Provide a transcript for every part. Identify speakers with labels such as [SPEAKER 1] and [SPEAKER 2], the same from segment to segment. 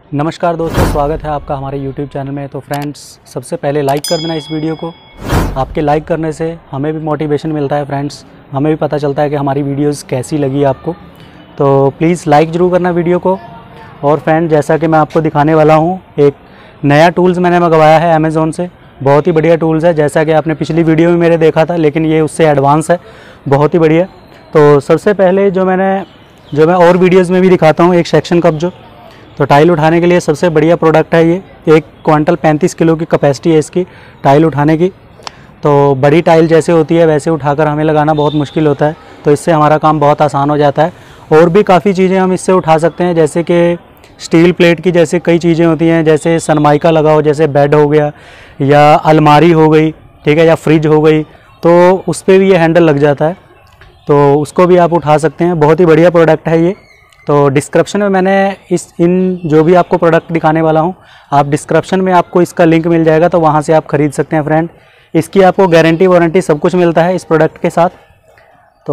[SPEAKER 1] नमस्कार दोस्तों, स्वागत है आपका हमारे YouTube चैनल में। तो फ्रेंड्स, सबसे पहले लाइक कर देना इस वीडियो को। आपके लाइक करने से हमें भी मोटिवेशन मिलता है फ्रेंड्स, हमें भी पता चलता है कि हमारी वीडियोस कैसी लगी आपको। तो प्लीज़ लाइक ज़रूर करना वीडियो को। और फ्रेंड, जैसा कि मैं आपको दिखाने वाला हूँ, एक नया टूल्स मैंने मंगवाया है अमेज़ोन से। बहुत ही बढ़िया टूल्स है, जैसा कि आपने पिछली वीडियो में मेरे देखा था, लेकिन ये उससे एडवांस है, बहुत ही बढ़िया। तो सबसे पहले जो मैं और वीडियोज़ में भी दिखाता हूँ, एक सेक्शन कप जो तो टाइल उठाने के लिए सबसे बढ़िया प्रोडक्ट है ये। 1 क्विंटल 35 किलो की कैपेसिटी है इसकी टाइल उठाने की। तो बड़ी टाइल जैसे होती है वैसे उठाकर हमें लगाना बहुत मुश्किल होता है, तो इससे हमारा काम बहुत आसान हो जाता है। और भी काफ़ी चीज़ें हम इससे उठा सकते हैं, जैसे कि स्टील प्लेट की जैसे कई चीज़ें होती हैं, जैसे सनमाइका लगाओ, जैसे बेड हो गया या अलमारी हो गई, ठीक है, या फ्रिज हो गई, तो उस पर भी ये हैंडल लग जाता है, तो उसको भी आप उठा सकते हैं। बहुत ही बढ़िया प्रोडक्ट है ये। तो डिस्क्रिप्शन में मैंने इन जो भी आपको प्रोडक्ट दिखाने वाला हूँ, आप डिस्क्रिप्शन में आपको इसका लिंक मिल जाएगा, तो वहाँ से आप ख़रीद सकते हैं फ्रेंड। इसकी आपको गारंटी वारंटी सब कुछ मिलता है इस प्रोडक्ट के साथ। तो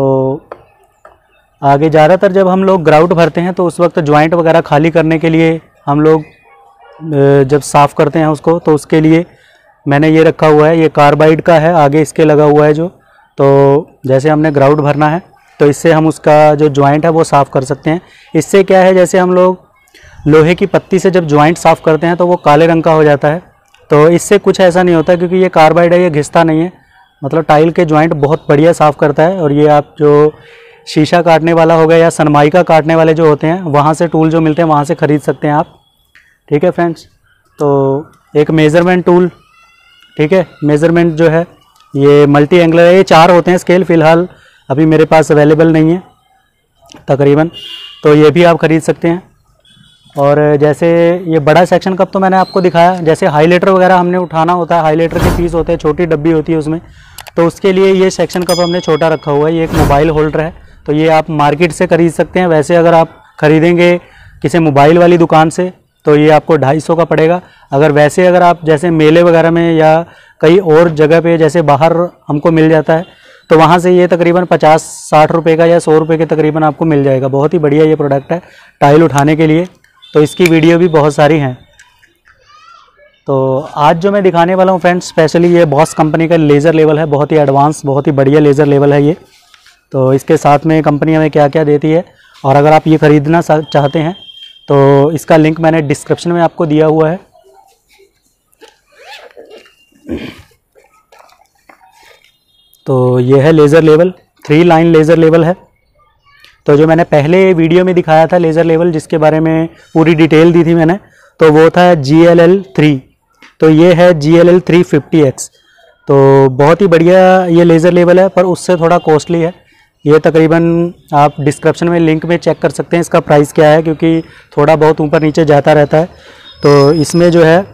[SPEAKER 1] आगे ज़्यादातर जब हम लोग ग्राउट भरते हैं तो उस वक्त जॉइंट वगैरह खाली करने के लिए हम लोग जब साफ़ करते हैं उसको, तो उसके लिए मैंने ये रखा हुआ है। ये कार्बाइड का है, आगे इसके लगा हुआ है जो। तो जैसे हमने ग्राउट भरना है तो इससे हम उसका जो जॉइंट है वो साफ़ कर सकते हैं। इससे क्या है, जैसे हम लोग लोहे की पत्ती से जब जॉइंट साफ़ करते हैं तो वो काले रंग का हो जाता है, तो इससे कुछ ऐसा नहीं होता, क्योंकि ये कार्बाइड है, ये घिसता नहीं है। मतलब टाइल के जॉइंट बहुत बढ़िया साफ़ करता है। और ये आप जो शीशा काटने वाला हो गया या सनमाइका काटने वाले जो होते हैं, वहाँ से टूल जो मिलते हैं वहाँ से ख़रीद सकते हैं आप, ठीक है फ्रेंड्स। तो एक मेज़रमेंट टूल, ठीक है, मेज़रमेंट जो है ये मल्टी एंगलर है। ये 4 होते हैं स्केल, फ़िलहाल अभी मेरे पास अवेलेबल नहीं है तकरीबन, तो ये भी आप ख़रीद सकते हैं। और जैसे ये बड़ा सेक्शन कप तो मैंने आपको दिखाया, जैसे हाइलाइटर वगैरह हमने उठाना होता है, हाइलाइटर के पीस होते हैं, छोटी डब्बी होती है उसमें, तो उसके लिए ये सेक्शन कप हमने छोटा रखा हुआ है। ये एक मोबाइल होल्डर है, तो ये आप मार्केट से ख़रीद सकते हैं। वैसे अगर आप ख़रीदेंगे किसी मोबाइल वाली दुकान से तो ये आपको 250 का पड़ेगा। अगर आप जैसे मेले वगैरह में या कई और जगह पे जैसे बाहर हमको मिल जाता है, तो वहाँ से ये तकरीबन 50-60 रुपये का या 100 रुपये के तकरीबन आपको मिल जाएगा। बहुत ही बढ़िया ये प्रोडक्ट है टाइल उठाने के लिए। तो इसकी वीडियो भी बहुत सारी हैं। तो आज जो मैं दिखाने वाला हूँ फ्रेंड्स, स्पेशली ये बॉस कंपनी का लेज़र लेवल है, बहुत ही एडवांस, बहुत ही बढ़िया लेज़र लेवल है ये। तो इसके साथ में कंपनी हमें क्या क्या देती है, और अगर आप ये ख़रीदना चाहते हैं तो इसका लिंक मैंने डिस्क्रिप्शन में आपको दिया हुआ है। तो ये है laser level, 3 line laser level है। तो जो मैंने पहले वीडियो में दिखाया था लेज़र लेवल, जिसके बारे में पूरी डिटेल दी थी मैंने, तो वो था GLL3। तो ये है GLL 350X। तो बहुत ही बढ़िया ये लेज़र लेवल है, पर उससे थोड़ा कॉस्टली है। ये तकरीबन आप डिस्क्रिप्शन में लिंक में चेक कर सकते हैं इसका प्राइस क्या है, क्योंकि थोड़ा बहुत ऊपर नीचे जाता रहता है। तो इसमें जो है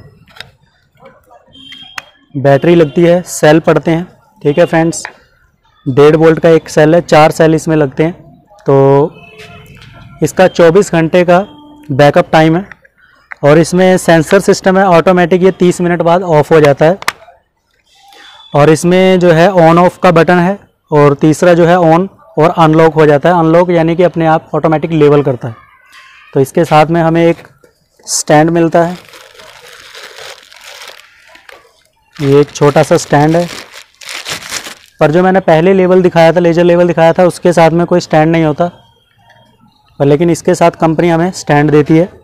[SPEAKER 1] बैटरी लगती है, सेल पड़ते हैं, ठीक है फ्रेंड्स। 1.5 वोल्ट का एक सेल है, 4 सेल इसमें लगते हैं। तो इसका 24 घंटे का बैकअप टाइम है। और इसमें सेंसर सिस्टम है ऑटोमेटिक, ये 30 मिनट बाद ऑफ हो जाता है। और इसमें जो है ऑन ऑफ का बटन है, और तीसरा जो है ऑन और अनलॉक हो जाता है। अनलॉक यानी कि अपने आप ऑटोमेटिक लेवल करता है। तो इसके साथ में हमें एक स्टैंड मिलता है, ये एक छोटा सा स्टैंड है। पर जो मैंने पहले लेवल दिखाया था, लेज़र लेवल दिखाया था, उसके साथ में कोई स्टैंड नहीं होता, पर लेकिन इसके साथ कंपनी हमें स्टैंड देती है।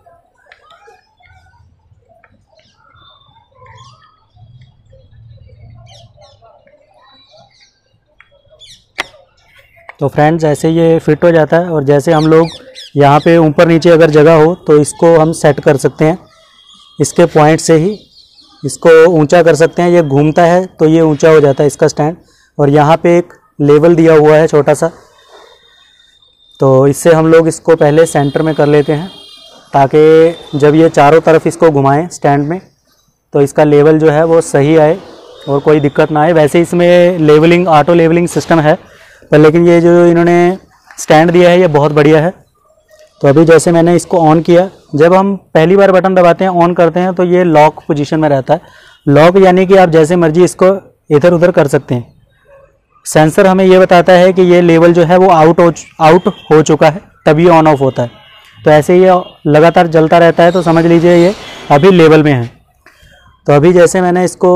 [SPEAKER 1] तो फ्रेंड्स, ऐसे ये फिट हो जाता है। और जैसे हम लोग यहाँ पे ऊपर नीचे अगर जगह हो तो इसको हम सेट कर सकते हैं, इसके पॉइंट से ही इसको ऊंचा कर सकते हैं। ये घूमता है तो ये ऊंचा हो जाता है इसका स्टैंड। और यहाँ पे एक लेवल दिया हुआ है छोटा सा, तो इससे हम लोग इसको पहले सेंटर में कर लेते हैं, ताकि जब ये चारों तरफ इसको घुमाएं स्टैंड में तो इसका लेवल जो है वो सही आए और कोई दिक्कत ना आए। वैसे इसमें लेवलिंग, ऑटो लेवलिंग सिस्टम है, पर लेकिन ये जो इन्होंने स्टैंड दिया है ये बहुत बढ़िया है। तो अभी जैसे मैंने इसको ऑन किया, जब हम पहली बार बटन दबाते हैं, ऑन करते हैं, तो ये लॉक पोजीशन में रहता है। लॉक यानी कि आप जैसे मर्जी इसको इधर उधर कर सकते हैं। सेंसर हमें ये बताता है कि ये लेवल जो है वो आउट हो चुका है, तभी ऑन ऑफ होता है। तो ऐसे ये लगातार जलता रहता है, तो समझ लीजिए ये अभी लेवल में है। तो अभी जैसे मैंने इसको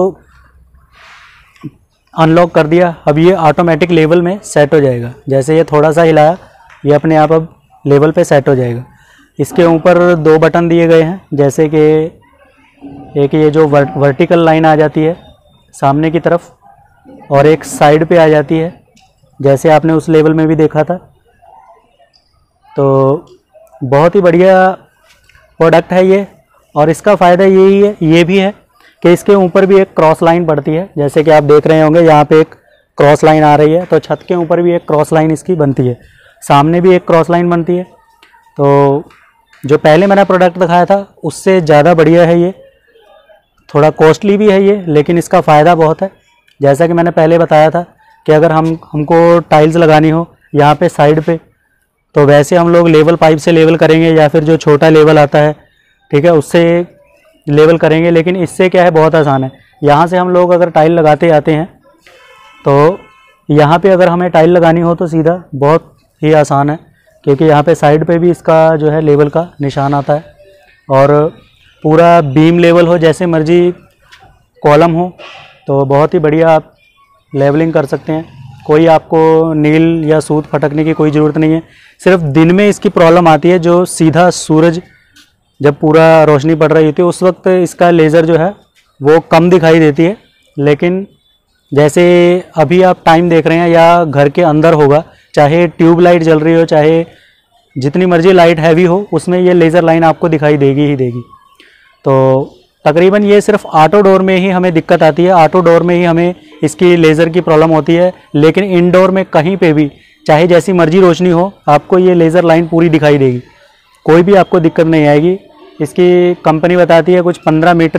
[SPEAKER 1] अनलॉक कर दिया, अब ये ऑटोमेटिक लेवल में सेट हो जाएगा। जैसे ये थोड़ा सा हिलाया, ये अपने आप अब लेवल पे सेट हो जाएगा। इसके ऊपर 2 बटन दिए गए हैं, जैसे कि एक ये जो वर्टिकल लाइन आ जाती है सामने की तरफ, और एक साइड पे आ जाती है, जैसे आपने उस लेवल में भी देखा था। तो बहुत ही बढ़िया प्रोडक्ट है ये, और इसका फ़ायदा यही है, ये भी है कि इसके ऊपर भी एक क्रॉस लाइन पड़ती है। जैसे कि आप देख रहे होंगे यहाँ पे एक क्रॉस लाइन आ रही है, तो छत के ऊपर भी एक क्रॉस लाइन इसकी बनती है, सामने भी एक क्रॉस लाइन बनती है। तो जो पहले मैंने प्रोडक्ट दिखाया था उससे ज़्यादा बढ़िया है ये, थोड़ा कॉस्टली भी है ये, लेकिन इसका फ़ायदा बहुत है। जैसा कि मैंने पहले बताया था कि अगर हमको टाइल्स लगानी हो यहाँ पे साइड पे, तो वैसे हम लोग लेवल पाइप से लेवल करेंगे, या फिर जो छोटा लेवल आता है, ठीक है, उससे लेवल करेंगे। लेकिन इससे क्या है, बहुत आसान है। यहाँ से हम लोग अगर टाइल लगाते आते हैं, तो यहाँ पे अगर हमें टाइल लगानी हो तो सीधा बहुत ही आसान है, क्योंकि यहाँ पे साइड पे भी इसका जो है लेवल का निशान आता है, और पूरा बीम लेवल हो, जैसे मर्जी कॉलम हो, तो बहुत ही बढ़िया आप लेवलिंग कर सकते हैं। कोई आपको नील या सूत फटकने की कोई ज़रूरत नहीं है। सिर्फ दिन में इसकी प्रॉब्लम आती है, जो सीधा सूरज जब पूरा रोशनी पड़ रही होती है उस वक्त इसका लेज़र जो है वो कम दिखाई देती है। लेकिन जैसे अभी आप टाइम देख रहे हैं, या घर के अंदर होगा, चाहे ट्यूब लाइट जल रही हो, चाहे जितनी मर्जी लाइट हैवी हो, उसमें ये लेज़र लाइन आपको दिखाई देगी ही देगी। तो तकरीबन ये सिर्फ ऑटो डोर में ही हमें दिक्कत आती है, ऑटो डोर में ही हमें इसकी लेज़र की प्रॉब्लम होती है। लेकिन इनडोर में कहीं पे भी, चाहे जैसी मर्जी रोशनी हो, आपको ये लेज़र लाइन पूरी दिखाई देगी, कोई भी आपको दिक्कत नहीं आएगी। इसकी कंपनी बताती है कुछ 15 मीटर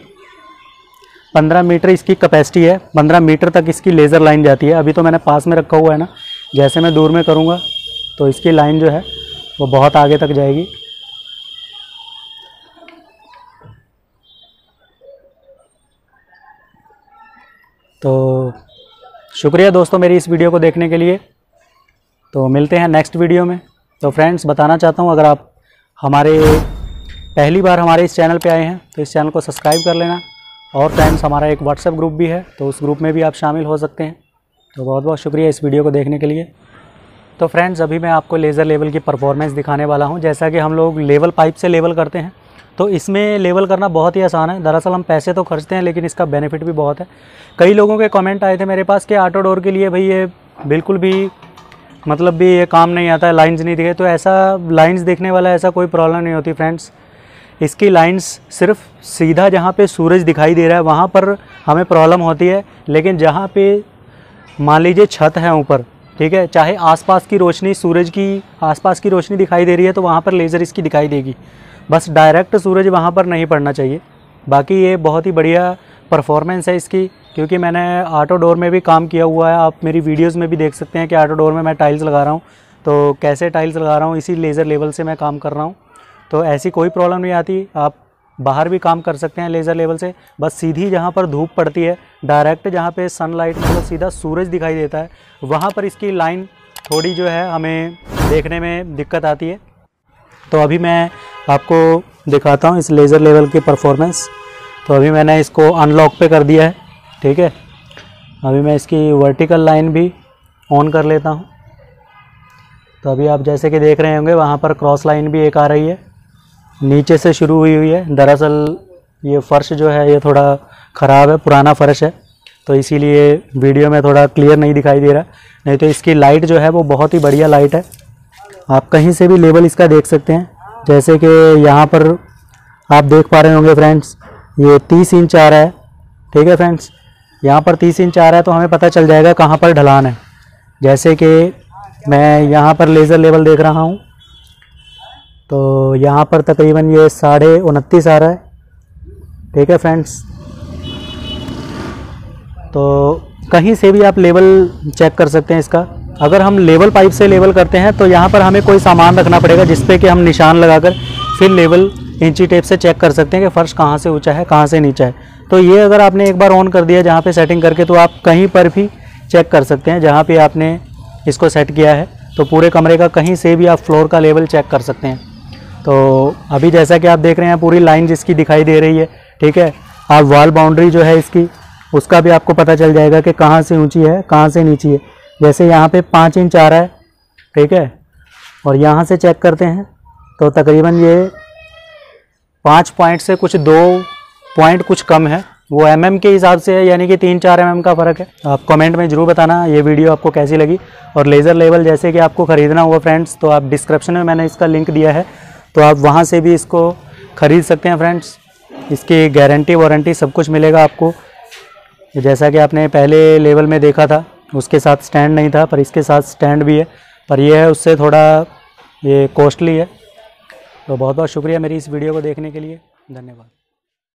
[SPEAKER 1] इसकी कैपेसिटी है, 15 मीटर तक इसकी लेज़र लाइन जाती है। अभी तो मैंने पास में रखा हुआ है ना, जैसे मैं दूर में करूँगा तो इसकी लाइन जो है वो बहुत आगे तक जाएगी। तो शुक्रिया दोस्तों मेरी इस वीडियो को देखने के लिए। तो मिलते हैं नेक्स्ट वीडियो में। तो फ्रेंड्स, बताना चाहता हूँ, अगर आप पहली बार हमारे इस चैनल पे आए हैं तो इस चैनल को सब्सक्राइब कर लेना। और फ्रेंड्स, हमारा एक व्हाट्सएप ग्रुप भी है, तो उस ग्रुप में भी आप शामिल हो सकते हैं। तो बहुत बहुत शुक्रिया इस वीडियो को देखने के लिए। तो फ्रेंड्स, अभी मैं आपको लेज़र लेवल की परफॉर्मेंस दिखाने वाला हूँ। जैसा कि हम लोग लेवल पाइप से लेवल करते हैं, तो इसमें लेवल करना बहुत ही आसान है। दरअसल हम पैसे तो खर्चते हैं, लेकिन इसका बेनिफिट भी बहुत है। कई लोगों के कमेंट आए थे मेरे पास कि ऑटो डोर के लिए भाई ये बिल्कुल भी मतलब भी ये काम नहीं आता है, लाइंस नहीं दिखे। तो ऐसा लाइंस देखने वाला ऐसा कोई प्रॉब्लम नहीं होती फ्रेंड्स। इसकी लाइंस सिर्फ सीधा जहाँ पे सूरज दिखाई दे रहा है वहाँ पर हमें प्रॉब्लम होती है। लेकिन जहाँ पे मान लीजिए छत है ऊपर, ठीक है, चाहे आसपास की रोशनी, सूरज की आसपास की रोशनी दिखाई दे रही है, तो वहाँ पर लेज़र इसकी दिखाई देगी। बस डायरेक्ट सूरज वहाँ पर नहीं पड़ना चाहिए। बाकी ये बहुत ही बढ़िया परफॉर्मेंस है इसकी, क्योंकि मैंने ऑटो डोर में भी काम किया हुआ है। आप मेरी वीडियोस में भी देख सकते हैं कि ऑटो डोर में मैं टाइल्स लगा रहा हूँ, तो कैसे टाइल्स लगा रहा हूँ, इसी लेज़र लेवल से मैं काम कर रहा हूँ। तो ऐसी कोई प्रॉब्लम नहीं आती। आप बाहर भी काम कर सकते हैं लेज़र लेवल से। बस सीधी जहाँ पर धूप पड़ती है, डायरेक्ट जहाँ पे सनलाइट मतलब सीधा सूरज दिखाई देता है, वहाँ पर इसकी लाइन थोड़ी जो है हमें देखने में दिक्कत आती है। तो अभी मैं आपको दिखाता हूँ इस लेज़र लेवल की परफॉर्मेंस। तो अभी मैंने इसको अनलॉक पे कर दिया है, ठीक है। अभी मैं इसकी वर्टिकल लाइन भी ऑन कर लेता हूँ। तो अभी आप जैसे कि देख रहे होंगे, वहाँ पर क्रॉस लाइन भी एक आ रही है, नीचे से शुरू हुई है। दरअसल ये फ़र्श जो है ये थोड़ा ख़राब है, पुराना फ़र्श है, तो इसीलिए वीडियो में थोड़ा क्लियर नहीं दिखाई दे रहा। नहीं तो इसकी लाइट जो है वो बहुत ही बढ़िया लाइट है। आप कहीं से भी लेवल इसका देख सकते हैं। जैसे कि यहाँ पर आप देख पा रहे होंगे फ्रेंड्स, ये 30 इंच आ रहा है, ठीक है फ्रेंड्स। यहाँ पर 30 इंच आ रहा है, तो हमें पता चल जाएगा कहाँ पर ढलान है। जैसे कि मैं यहाँ पर लेज़र लेवल देख रहा हूँ, तो यहाँ पर तकरीबन ये 29.5 आ रहा है, ठीक है फ्रेंड्स। तो कहीं से भी आप लेवल चेक कर सकते हैं इसका। अगर हम लेवल पाइप से लेवल करते हैं तो यहाँ पर हमें कोई सामान रखना पड़ेगा, जिस पे कि हम निशान लगाकर फिर लेवल इंची टेप से चेक कर सकते हैं कि फ़र्श कहाँ से ऊंचा है, कहाँ से नीचा है। तो ये अगर आपने एक बार ऑन कर दिया जहाँ पे सेटिंग करके, तो आप कहीं पर भी चेक कर सकते हैं जहाँ पे आपने इसको सेट किया है। तो पूरे कमरे का कहीं से भी आप फ्लोर का लेवल चेक कर सकते हैं। तो अभी जैसा कि आप देख रहे हैं पूरी लाइन जिसकी दिखाई दे रही है, ठीक है। आप वॉल बाउंड्री जो है इसकी, उसका भी आपको पता चल जाएगा कि कहाँ से ऊंची है कहाँ से नीची है। जैसे यहाँ पे 5 इंच आ रहा है, ठीक है, और यहाँ से चेक करते हैं तो तकरीबन ये 5 पॉइंट से कुछ 2 पॉइंट कुछ कम है, वो mm के हिसाब से है, यानी कि 3-4 mm का फ़र्क है। आप कमेंट में ज़रूर बताना ये वीडियो आपको कैसी लगी। और लेज़र लेवल जैसे कि आपको ख़रीदना हुआ फ्रेंड्स, तो आप डिस्क्रिप्शन में मैंने इसका लिंक दिया है, तो आप वहाँ से भी इसको ख़रीद सकते हैं फ्रेंड्स। इसकी गारंटी वारंटी सब कुछ मिलेगा आपको। जैसा कि आपने पहले लेवल में देखा था, उसके साथ स्टैंड नहीं था, पर इसके साथ स्टैंड भी है, पर यह है उससे थोड़ा ये कॉस्टली है। तो बहुत बहुत शुक्रिया मेरी इस वीडियो को देखने के लिए, धन्यवाद।